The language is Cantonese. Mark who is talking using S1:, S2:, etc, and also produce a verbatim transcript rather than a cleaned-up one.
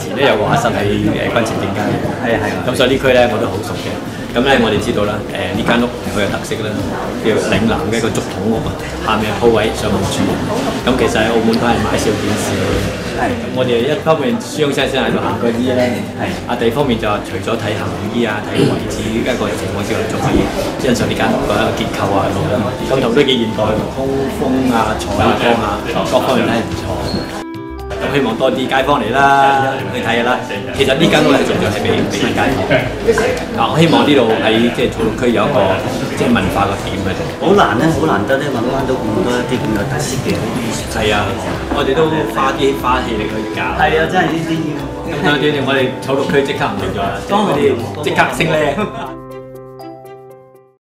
S1: 前咧有個畫室喺誒軍前正街，
S2: 係啊係啊。
S1: 咁所以呢區咧我都好熟嘅。咁咧我哋知道啦，誒呢間屋好有特色啦，叫嶺南嘅一個竹筒屋啊，下面係鋪位，上面住。咁其實喺澳門都係買少見少嘅。係。咁我哋一方面孫生先喺度行過醫咧，係。啊第二方面就除咗睇行醫啊、睇位置一個情況之外，仲可以欣賞呢間屋嘅一個結構啊，咁同都幾現代，通風啊、採光啊，各方面都係唔錯。咁希望多啲街坊嚟啦，去睇下啦。其實呢間屋係仲係俾俾街坊。嗱，我希望呢度喺即係草綠區有一個即係文化個點喺度。
S2: 好難咧，好難得咧揾翻到咁多一啲咁有特色嘅。
S1: 係啊，我哋都花啲花氣力去搞。
S2: 係啊，真係呢啲要。
S1: 咁多啲，我哋草綠區即刻唔同咗啦，嗰啲即刻升咧。